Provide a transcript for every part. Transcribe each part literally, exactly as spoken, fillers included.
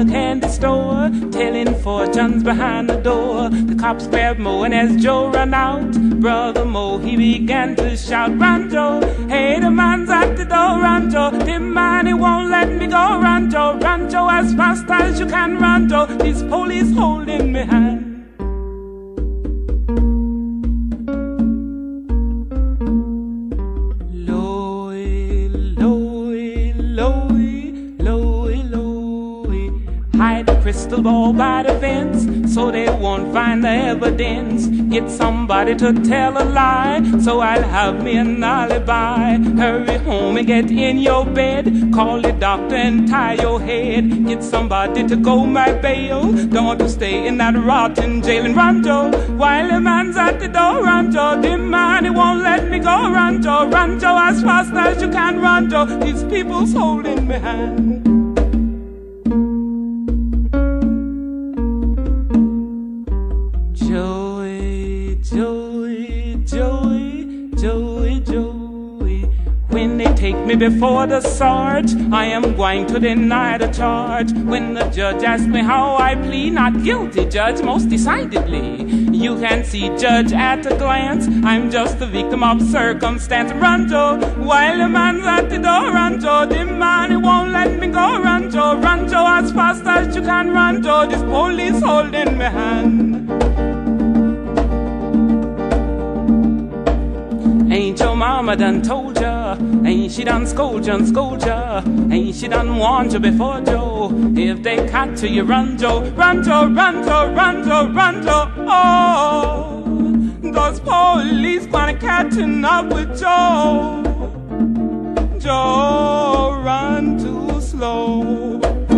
the candy store, telling fortunes behind the door. The cops grabbed Mo, and as Joe ran out, Brother Mo, he began to shout, "Run, Joe! Hey, the man's at the door, run, Joe! The man, he won't let me go, run, Joe! Run, Joe, as fast as you can, run, Joe! This police holding me hand." Crystal ball by the fence, so they won't find the evidence. Get somebody to tell a lie, so I'll have me an alibi. Hurry home and get in your bed, call the doctor and tie your head. Get somebody to go my bail, don't want to stay in that rotten jail. And run, Joe, while the man's at the door, run, Joe. The man, he won't let me go, run, Joe. Run, Joe, as fast as you can, run, Joe. These people's holding me hand. Take me before the sarge, I am going to deny the charge. When the judge asks me how I plead, not guilty, judge, most decidedly. You can see, judge, at a glance, I'm just a victim of circumstance. Run, Joe, while the man's at the door, run, Joe. The man, he won't let me go, run, Joe. Run, Joe, as fast as you can, run, Joe. This police holding me hand. Ain't your mama done told ya? Ain't she done scold ya and scold ya? Ain't she done warned you before, Joe? If they catch you, you run, Joe. Run, Joe, run, Joe, run, Joe, run, Joe. Oh, those police gonna catching up with Joe. Joe, run too slow.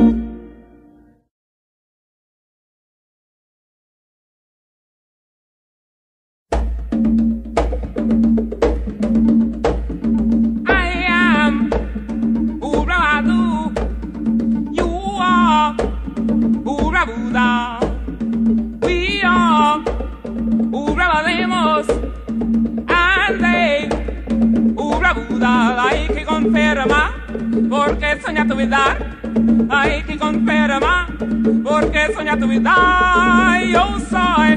We are Ura Lemos, and they Ura Buda. Hay que confirmar porque he soñado vida. Hay que confirmar porque he soñado vida. Yo soy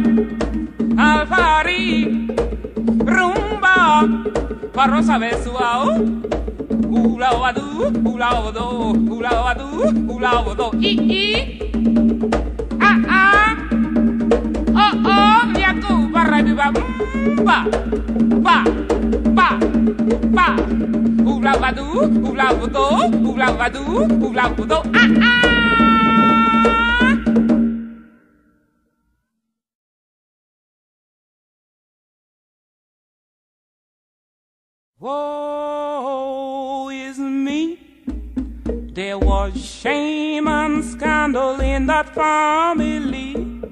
Alfari Rumba Barrosa Besuao. Ula wadu, ula wado, ula wadu, ula wado. I i. Ah ah. Oh oh, yaku barra biba ba ba ba ba. Ula wadu, ula wado, ula wadu, ula wado. Ah ah. Woe is me. There was shame and scandal in that family.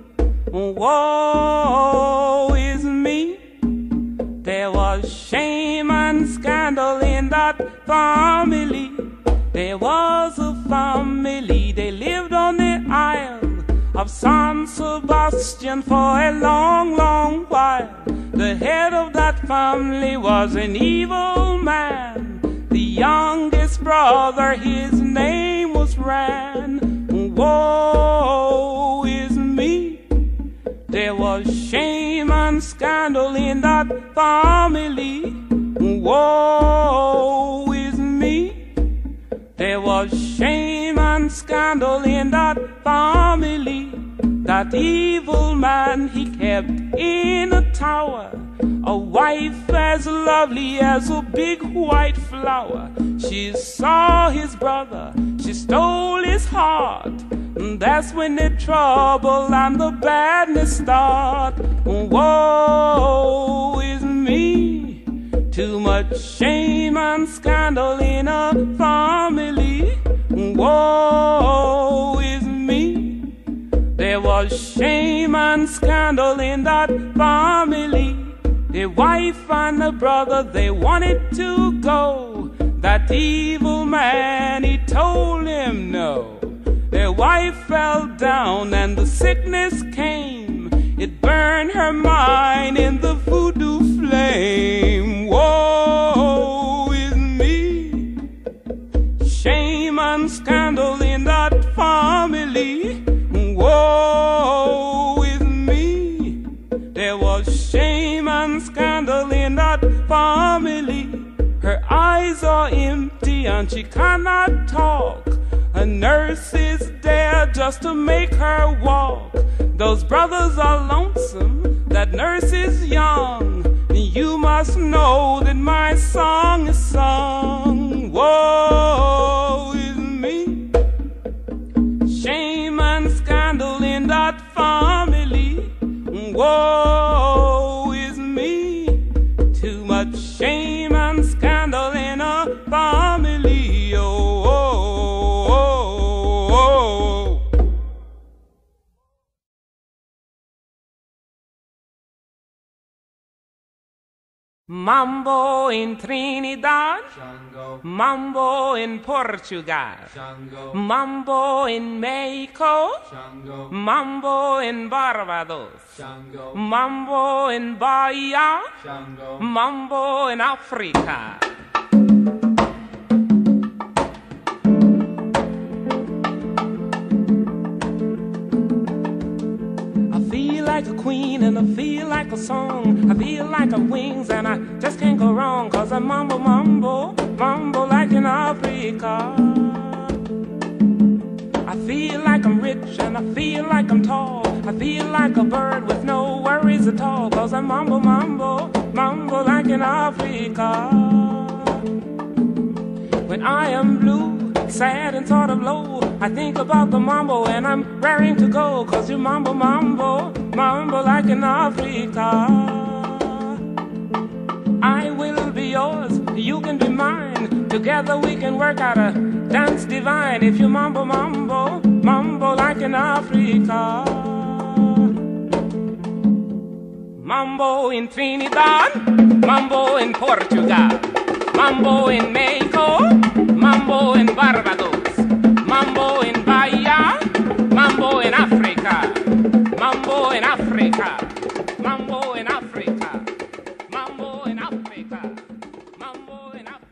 Woe is me. There was shame and scandal in that family. There was a family, they lived on the Isle of San Sebastian for a long, long while. The head of that family was an evil man. The youngest brother, his name was Ran. Woe is me. There was shame and scandal in that family. Woe is me. There was shame and scandal in that family. That evil man, he kept in a tower a wife as lovely as a big white flower. She saw his brother, she stole his heart. And that's when the trouble and the badness start. Woe is me. Too much shame and scandal in a family. Woe is me. There was shame and scandal in that family. The wife and the brother, they wanted to go. That evil man, he told him no. Their wife fell down and the sickness came. It burned her mind in the voodoo flame. Woe is me. Shame and scandal in that family. There was shame and scandal in that family. Her eyes are empty and she cannot talk. A nurse is there just to make her walk. Those brothers are lonesome, that nurse is young. You must know that my song is sung. Woe is me. Shame and scandal in that family. Woe is me. Too much shame and scandal in a family. Oh, oh, oh, oh. Mambo in Trinidad, Shango. Mambo in Portugal, Shango. Mambo in Mexico, Shango. Mambo in Barbados, Shango. Mambo in Bahia, Shango. Mambo in Africa. Like a queen and I feel like a song. I feel like a wings and I just can't go wrong. Cause I mambo, mambo, mambo like in Africa. I feel like I'm rich and I feel like I'm tall. I feel like a bird with no worries at all. Cause I mambo, mambo, mambo like in Africa. When I am blue, sad and sort of low, I think about the mambo and I'm raring to go. Cause you mambo, mambo, mambo like in Africa. I will be yours, you can be mine. Together we can work out a dance divine. If you mambo, mambo, mambo like in Africa. Mambo in Trinidad, mambo in Portugal, mambo in Mexico, mambo in Barbados, mambo in Bahia, mambo in Africa, mambo in Africa, mambo in Africa, mambo in Africa, mambo in Africa.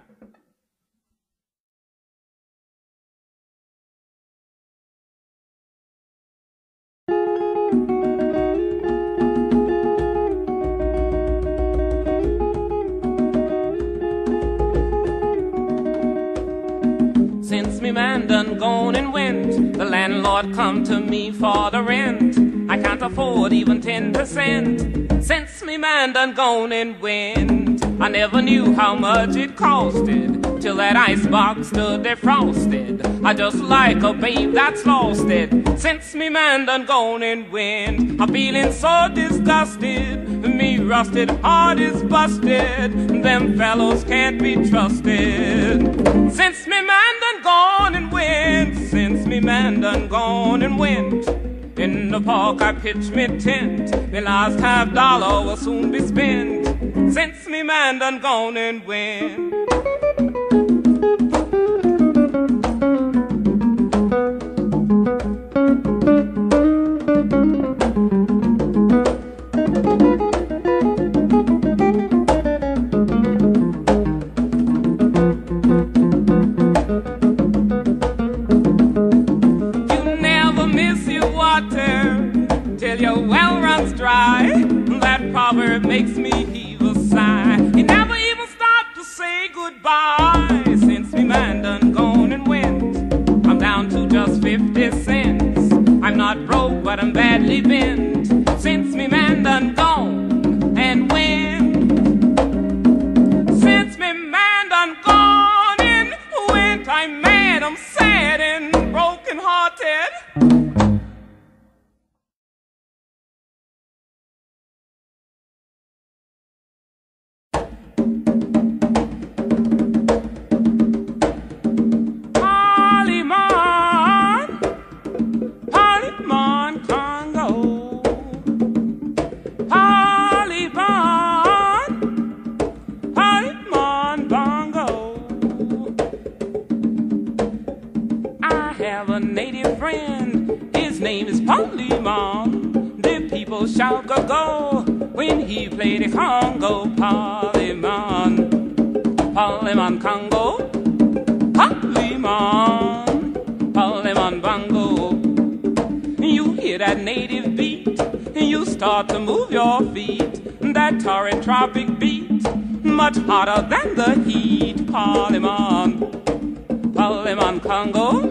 Since me man done gone and went, the landlord come to me for the rent. I can't afford even ten percent. Since me man done gone and went, I never knew how much it costed, till that icebox stood defrosted. I just like a babe that's lost it. Since me man done gone and went, I'm feeling so disgusted. Me rusted heart is busted. Them fellows can't be trusted. Since me man done gone and went, since me man done gone and went, in the park I pitched me tent. Me last half dollar will soon be spent. Since me man done gone and went. Makes me heave a sigh. He never even stopped to say goodbye. Since me man done gone and went, I'm down to just fifty cents. I'm not broke, but I'm badly bent. Since me man done gone and went, since me man done gone and went, I'm mad, I'm sad and broken hearted. Shout go go when he played the Congo. Polyman, Polyman Congo, Polyman, Polyman Bongo. You hear that native beat, you start to move your feet. That torrid tropic beat, much hotter than the heat. Parliman, Parliman Congo,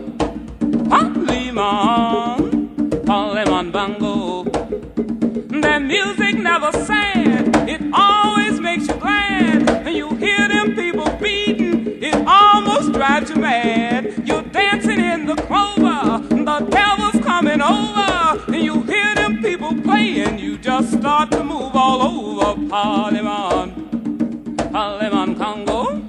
Parliman, Parliman Bongo. That music never sad, it always makes you glad. And you hear them people beating, it almost drives you mad. You're dancing in the clover, the devil's coming over. And you hear them people playing, you just start to move all over. Parliman, Parliman Congo,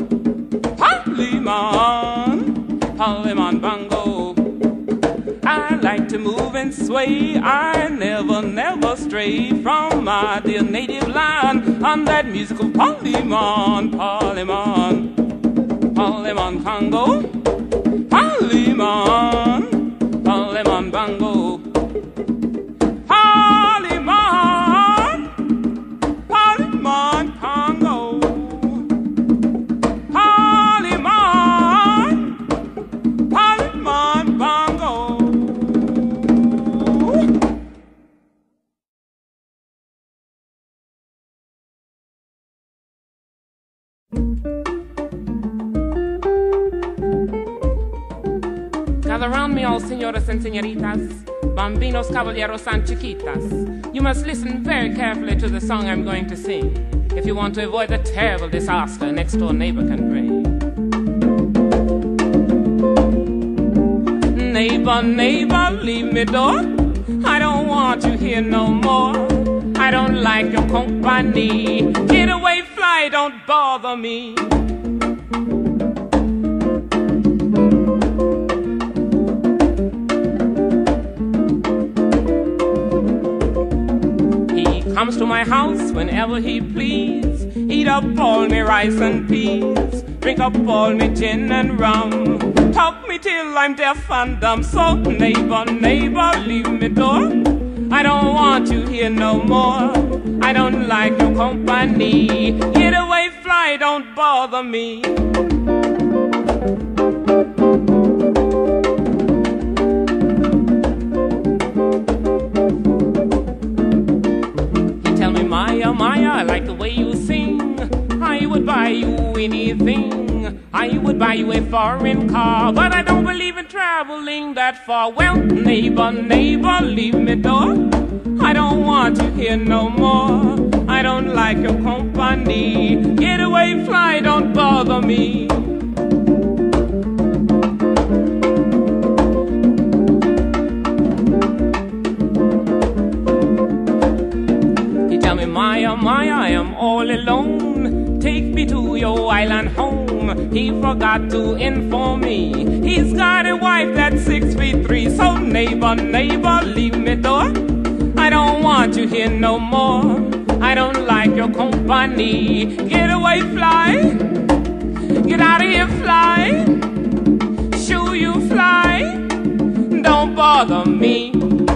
Parliman, Parliman Bongo. I like to move and sway, I never, never stray from my dear native land on that musical Parliman, Parliman, Parliman Congo, Parliman, Parliman Bongo. Parliman, Parliman Congo, Parliman, Parliman Bongo. Gather round me, all señoras and señoritas, bambinos, caballeros, and chiquitas. You must listen very carefully to the song I'm going to sing if you want to avoid the terrible disaster a next-door neighbor can bring. Neighbor, neighbor, leave me door. I don't want you here no more. I don't like your company. Get away, fly, don't bother me. Comes to my house whenever he please. Eat up all me rice and peas. Drink up all me gin and rum. Talk me till I'm deaf and dumb. So neighbor, neighbor, leave me door. I don't want you here no more. I don't like your company. Get away, fly, don't bother me. Maya, Maya, I like the way you sing. I would buy you anything. I would buy you a foreign car, but I don't believe in traveling that far. Well, neighbor, neighbor, leave me door. I don't want you here no more. I don't like your company. Get away, fly, don't bother me. Maya, Maya, I am all alone. Take me to your island home. He forgot to inform me. He's got a wife that's six feet three. So neighbor, neighbor, leave me door. I don't want you here no more. I don't like your company. Get away, fly. Get out of here, fly. Shoo, you fly. Don't bother me.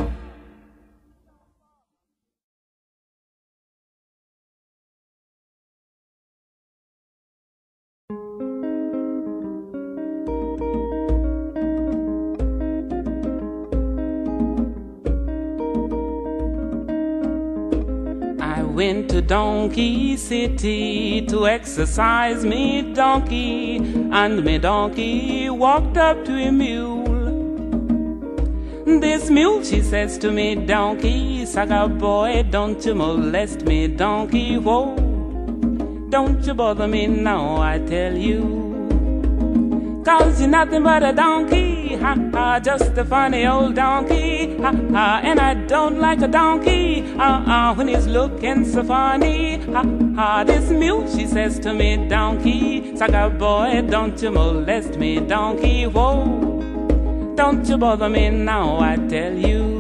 Went to Donkey City to exercise me donkey, and me donkey walked up to a mule. This mule, she says to me, donkey, sucker boy, don't you molest me, donkey, whoa. Don't you bother me now, I tell you. Cause you're nothing but a donkey, ha ha, just a funny old donkey, ha ha. And I don't like a donkey, uh uh, when he's looking so funny, ha ha. This mule, she says to me, donkey, sucker boy, don't you molest me, donkey, whoa. Don't you bother me now, I tell you.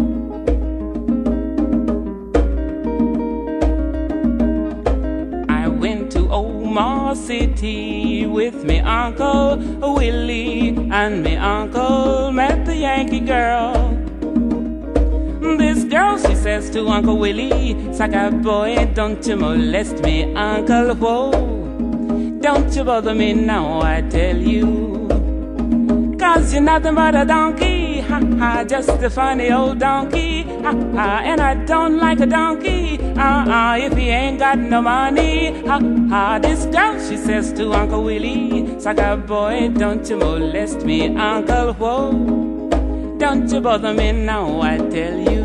Omaha City with me Uncle Willie, and me uncle met the Yankee girl. This girl, she says to Uncle Willie, sucker boy, don't you molest me, Uncle, whoa. Don't you bother me now, I tell you. Cause you're nothing but a donkey, ha ha, just a funny old donkey, ha ha, and I don't like a donkey, uh-uh, if he ain't got no money, ha ha. This girl, she says to Uncle Willie, sucker boy, don't you molest me, Uncle, whoa, don't you bother me now, I tell you.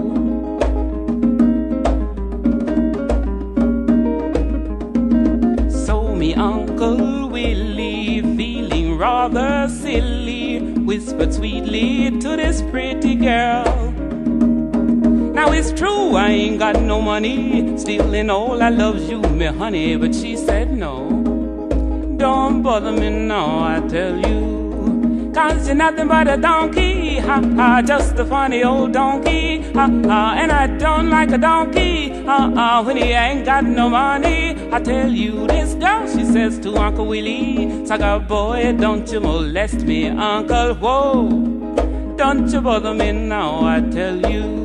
So me Uncle Willie, feeling rather silly, whispered sweetly to this pretty girl. Now it's true, I ain't got no money, still in all I loves you, me honey. But she said no, don't bother me now, I tell you, cause you're nothing but a donkey, ha ha, just a funny old donkey, ha ha, and I don't like a donkey, ha ha, when he ain't got no money. I tell you, this girl, she says to Uncle Willie, sucker boy, don't you molest me, Uncle, whoa, don't you bother me now, I tell you.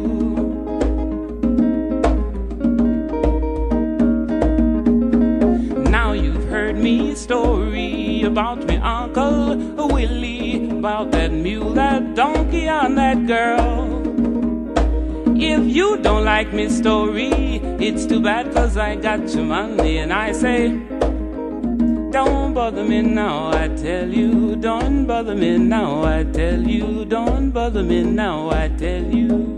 Now you've heard me story about me Uncle Willie, about that mule, that donkey, and that girl. If you don't like me story, it's too bad, cause I got your money. And I say, don't bother me now, I tell you, don't bother me now, I tell you, don't bother me now, I tell you.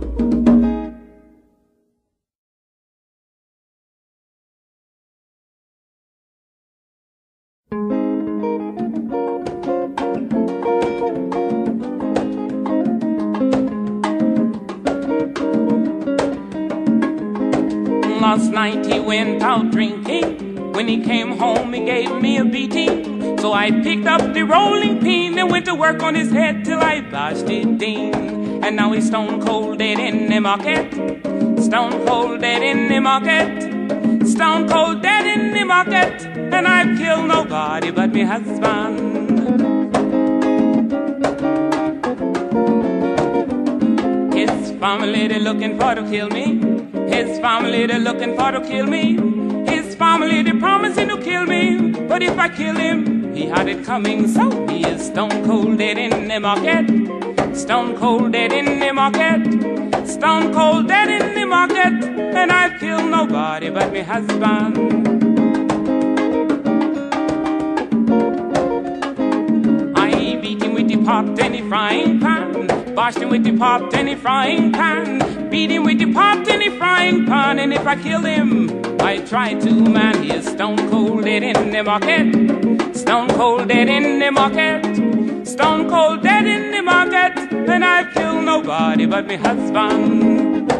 Last night he went out drinking. When he came home he gave me a beating. So I picked up the rolling pin and went to work on his head till I bashed it ding. And now he's stone cold dead in the market. Stone cold dead in the market. Stone cold dead in the market. And I've killed nobody but me husband. His family they're looking for to kill me. His family, they're looking for to kill me. His family, they're promising to kill me. But if I kill him, he had it coming. So he is stone cold dead in the market. Stone cold dead in the market. Stone cold dead in the market. And I've killed nobody but me husband. I beat him with the pot and the frying pan. Bashed him with the pot and the frying pan. Beat him with the pot and the frying pan. And if I kill him, I try to, man. He is stone cold dead in the market. Stone cold dead in the market. Stone cold dead in the market. And I've killed nobody but me husband.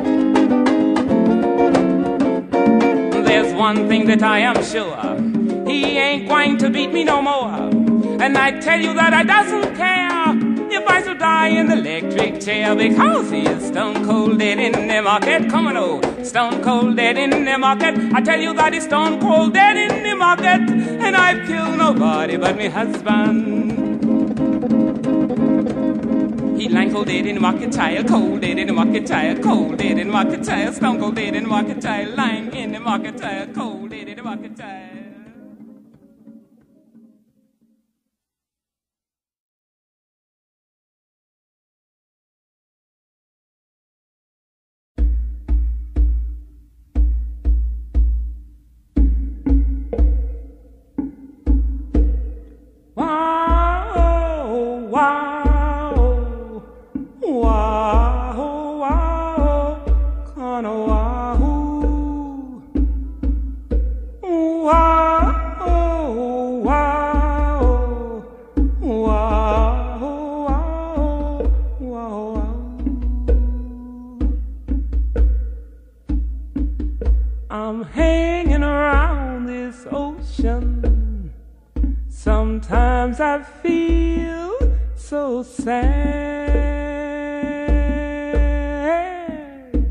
There's one thing that I am sure, he ain't going to beat me no more. And I tell you that I doesn't care if I should die in the electric chair, because he is stone cold dead in the market. Come on, oh, stone cold dead in the market. I tell you that he's stone cold dead in the market. And I've killed nobody but me husband. He lying cold dead in the market, child, cold dead in the market, child, cold dead in the market, child, stone cold dead in the market, child, lying in the market, child, cold dead in the market, child. I'm hanging around this ocean. Sometimes I feel so sad.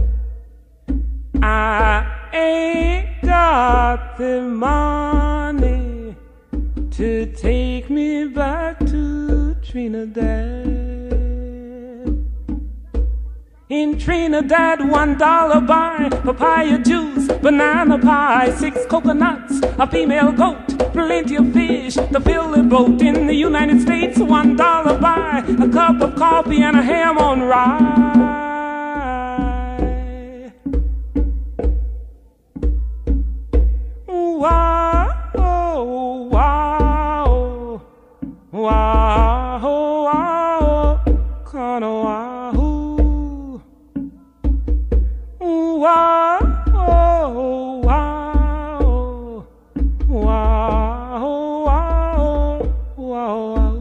I ain't got the money to take me back to Trinidad. In Trinidad, one dollar buy papaya juice, banana pie, six coconuts, a female goat, plenty of fish to fill the boat. In the United States, one dollar buy a cup of coffee and a ham on rye. Wow, wow, wow, wow, kind of wahoo. Wow, wow, wow, wow, wow.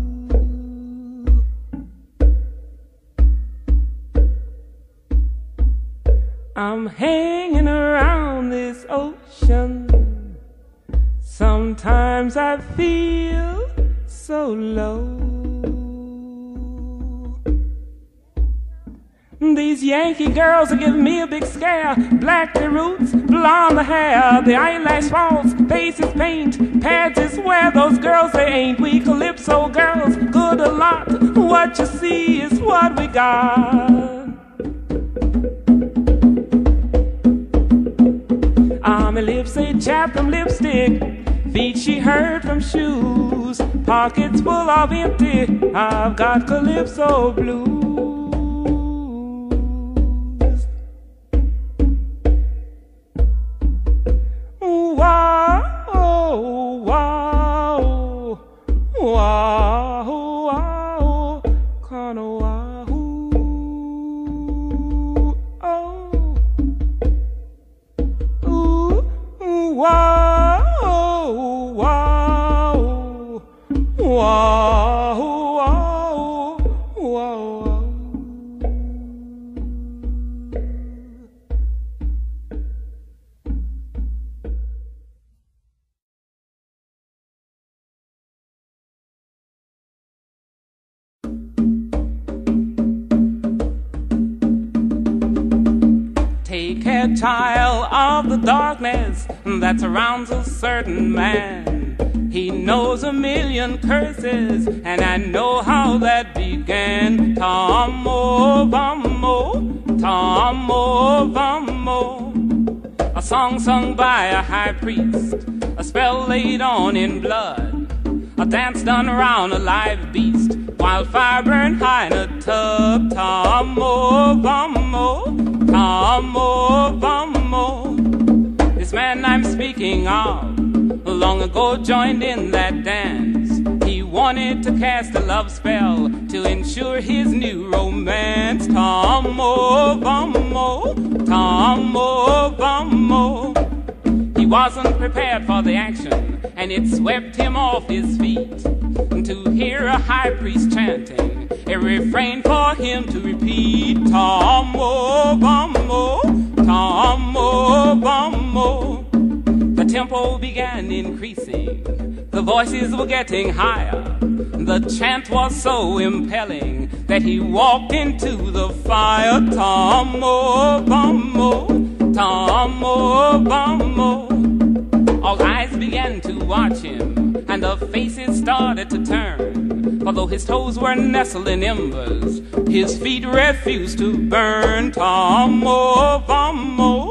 I'm hanging around this ocean. Sometimes I feel so low. These Yankee girls are giving me a big scare. Black the roots, blonde the hair, the eyelash falls, faces paint, pads is where those girls they ain't. We calypso girls, good a lot. What you see is what we got. Army lips say chap them lipstick, feet she heard from shoes, pockets full of empty, I've got calypso blues. Wow, wow, wow, wow, kind of wahoo. Oh, ooh, wow, wow, wow, wow, wow. Take care, child, of the darkness that surrounds a certain man. He knows a million curses, and I know how that began. Tomo vamo, tomo vamo. A song sung by a high priest, a spell laid on in blood, a dance done around a live beast, while fire burned high in a tub. Tomo vamo, tomo vamo. This man I'm speaking of long ago joined in that dance. He wanted to cast a love spell to ensure his new romance. Tomo vamo, tomo vamo. He wasn't prepared for the action, and it swept him off his feet to hear a high priest chanting a refrain for him to repeat. Tomo vamo, tomo vamo. The tempo began increasing, the voices were getting higher. The chant was so impelling that he walked into the fire. Tomo vamo, tomo vamo. All eyes began to watch him, and the faces started to turn. Although his toes were nestled in embers, his feet refused to burn. Tomo vamo,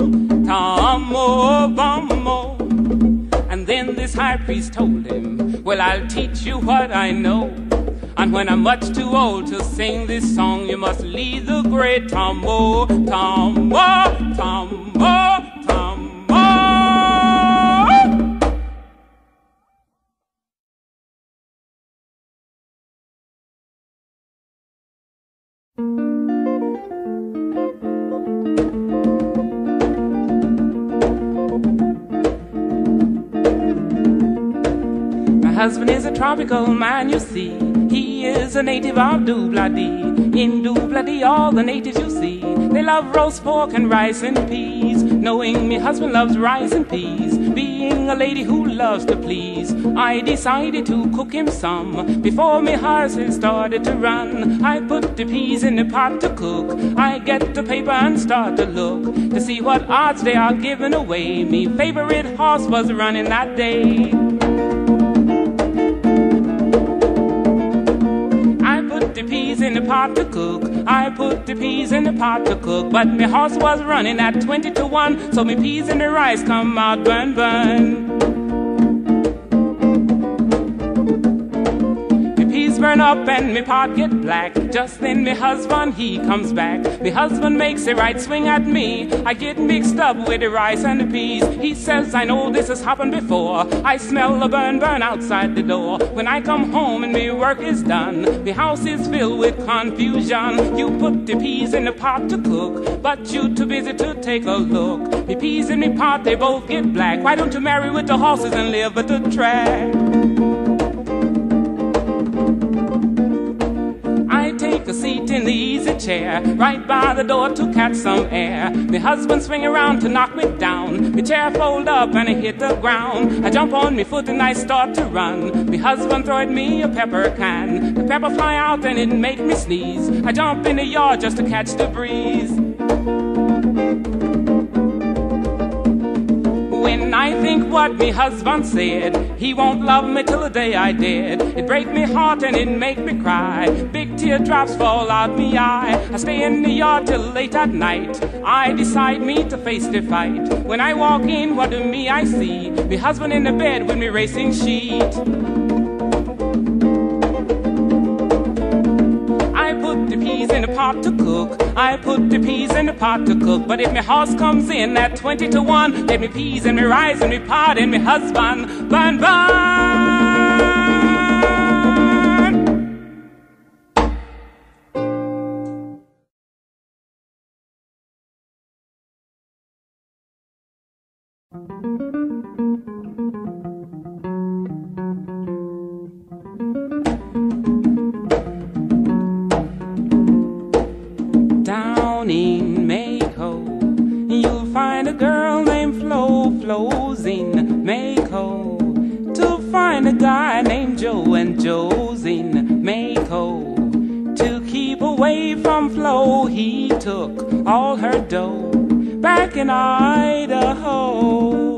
tomo vamo. And then this high priest told him, well, I'll teach you what I know. And when I'm much too old to sing this song, you must lead the great Tomo, Tomo, Tomo, Tomo. My husband is a tropical man, you see. He is a native of Dubladi. In Dubladi, all the natives you see, they love roast pork and rice and peas. Knowing me husband loves rice and peas, being a lady who loves to please, I decided to cook him some. Before me horses started to run, I put the peas in the pot to cook. I get the paper and start to look to see what odds they are giving away. Me favorite horse was running that day. The the peas in the pot to cook. I put the peas in the pot to cook. But me horse was running at twenty to one, so me peas and the rice come out burn, burn. Burn up and me pot get black. Just then me husband he comes back. Me husband makes a right swing at me. I get mixed up with the rice and the peas. He says, I know this has happened before. I smell a burn burn outside the door. When I come home and me work is done, the house is filled with confusion. You put the peas in the pot to cook, but you too busy to take a look. The peas in the pot, they both get black. Why don't you marry with the horses and live at the track? Take a seat in the easy chair right by the door to catch some air. My husband swing around to knock me down. My chair fold up and I hit the ground. I jump on my foot and I start to run. My husband throwed me a pepper can. The pepper fly out and it make me sneeze. I jump in the yard just to catch the breeze. When I think what me husband said, he won't love me till the day I did. It break me heart and it make me cry. Big teardrops fall out me eye. I stay in the yard till late at night. I decide me to face the fight. When I walk in, what do me I see? Me husband in the bed with me racing sheet. I put the peas in the pot to cook. I put the peas in the pot to cook. But if me horse comes in at twenty to one, let me peas and me rice and me pot and me husband burn, burn. Down in Mako, you'll find a girl named Flo. Flo's in Mako to find a guy named Joe, and Joe's in Mako. To keep away from Flo, he took all her dough back in Idaho.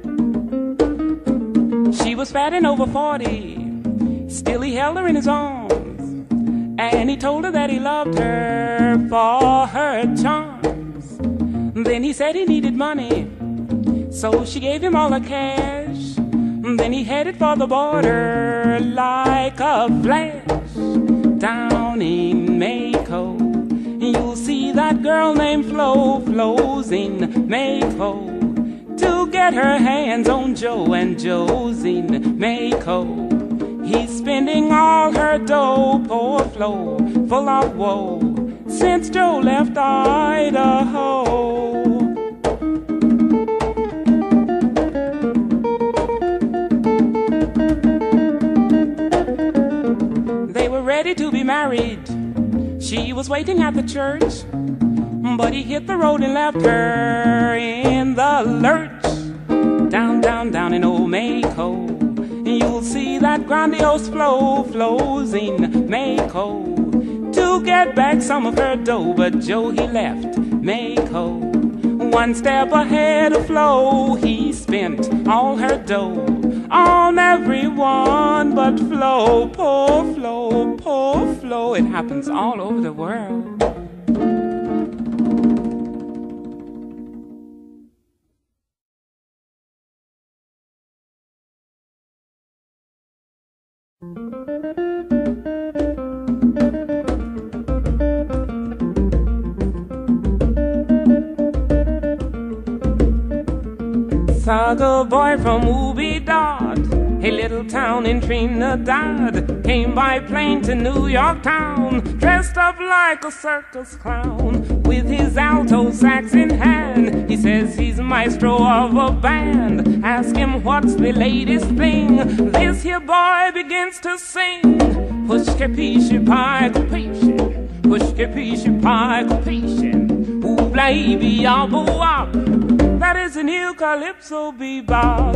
She was fat and over forty, still he held her in his arms, and he told her that he loved her for her charms. Then he said he needed money, so she gave him all her cash. Then he headed for the border like a flash. Down in Mako, you'll see that girl named Flo. Flo's in Mako to get her hands on Joe, and Joe's in Mako. He's spending all her dough, poor Flo, full of woe, since Joe left Idaho. They were ready to be married. She was waiting at the church, but he hit the road and left her in the lurch. Down, down, down in old Mako, you'll see that grandiose Flo. Flo's in Mako to get back some of her dough, but Joe he left Mako one step ahead of Flo. He spent all her dough on everyone but Flo. Poor Flo, poor Flo. It happens all over the world. Saga boy from Ubidad, a little town in Trinidad, came by plane to New York town, dressed up like a circus clown, with his alto sax in hand. He says he's maestro of a band. Ask him what's the latest thing. This here boy begins to sing. Push capisce pie capisce, push capisce pie capisce, ooh baby albo wop. That is a new calypso bebop.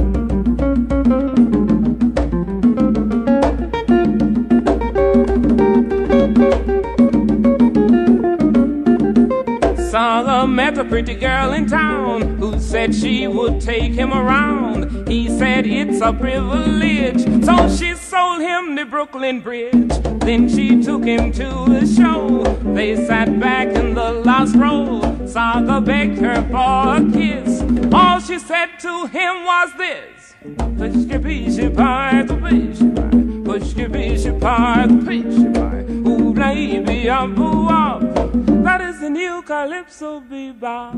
Saga met a pretty girl in town who said she would take him around. He said it's a privilege, so she sold him the Brooklyn Bridge. Then she took him to the show. They sat back in the last row. Saga begged her for a kiss. All she said to him was this: push-ki-pee-shi pie, ka-pee-shi pie, push-ki-pee-shi pie, ka-pee-shi pie. Ooh, baby, I'm boo-wop. That is the new Calypso bebop.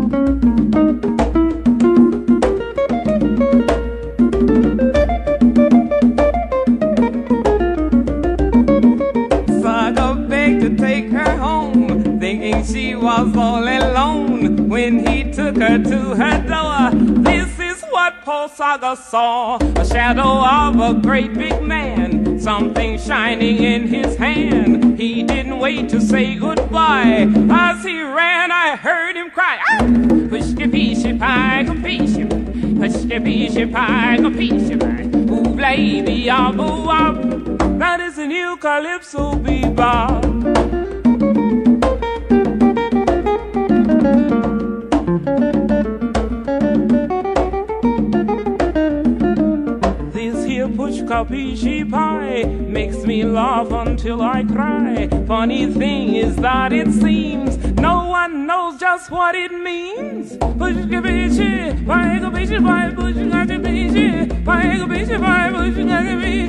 To take her home, thinking she was all alone. When he took her to her door, this is what poor Saga saw: a shadow of a great big man, something shining in his hand. He didn't wait to say goodbye. As he ran, I heard him cry, ah! Push-ki-pee-shi pie, ka-pee-shi pie, push-ki-pee-shi pie, ka-pee-shi pie. Ooh, baby, ah, boo-wop. That is the new Calypso bebop. This here push-ka-pee-shi pie makes me laugh until I cry. Funny thing is that it seems no one knows just what it means. Push-ka-pee-shi pie, ka-pee-shi pie, push-ka-pee-shi pie, ka-pee-shi pie, push-ka-pee-shi.